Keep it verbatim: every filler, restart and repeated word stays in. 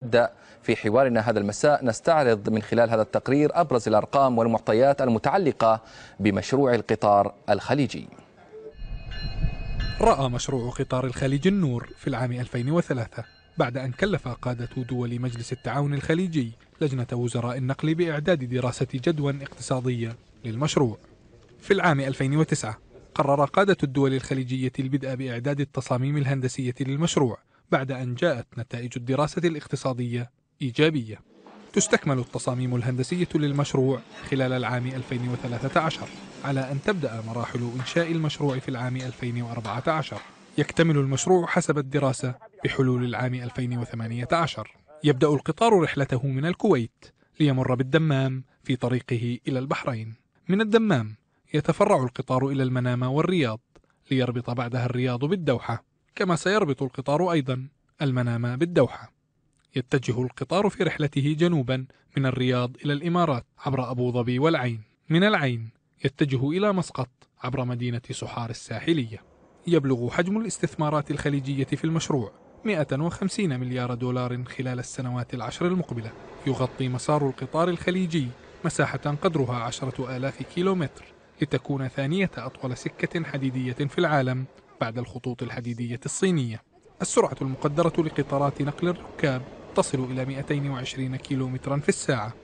نبدأ في حوارنا هذا المساء نستعرض من خلال هذا التقرير أبرز الأرقام والمعطيات المتعلقة بمشروع القطار الخليجي. رأى مشروع قطار الخليج النور في العام ألفين وثلاثة بعد أن كلف قادة دول مجلس التعاون الخليجي لجنة وزراء النقل بإعداد دراسة جدوى اقتصادية للمشروع. في العام ألفين وتسعة قرر قادة الدول الخليجية البدء بإعداد التصاميم الهندسية للمشروع بعد أن جاءت نتائج الدراسة الاقتصادية إيجابية. تستكمل التصاميم الهندسية للمشروع خلال العام ألفين وثلاثة عشر على أن تبدأ مراحل إنشاء المشروع في العام ألفين وأربعة عشر. يكتمل المشروع حسب الدراسة بحلول العام ألفين وثمانية عشر. يبدأ القطار رحلته من الكويت ليمر بالدمام في طريقه إلى البحرين. من الدمام يتفرع القطار إلى المنامة والرياض ليربط بعدها الرياض بالدوحة، كما سيربط القطار أيضا المنامة بالدوحة. يتجه القطار في رحلته جنوبا من الرياض إلى الإمارات عبر أبو ظبي والعين. من العين يتجه إلى مسقط عبر مدينة صحار الساحلية. يبلغ حجم الاستثمارات الخليجية في المشروع مئة وخمسين مليار دولار خلال السنوات العشر المقبلة. يغطي مسار القطار الخليجي مساحة قدرها عشرة آلاف كيلومتر لتكون ثانية أطول سكة حديدية في العالم بعد الخطوط الحديدية الصينية. السرعة المقدرة لقطارات نقل الركاب تصل إلى مئتين وعشرين كيلومترا في الساعة.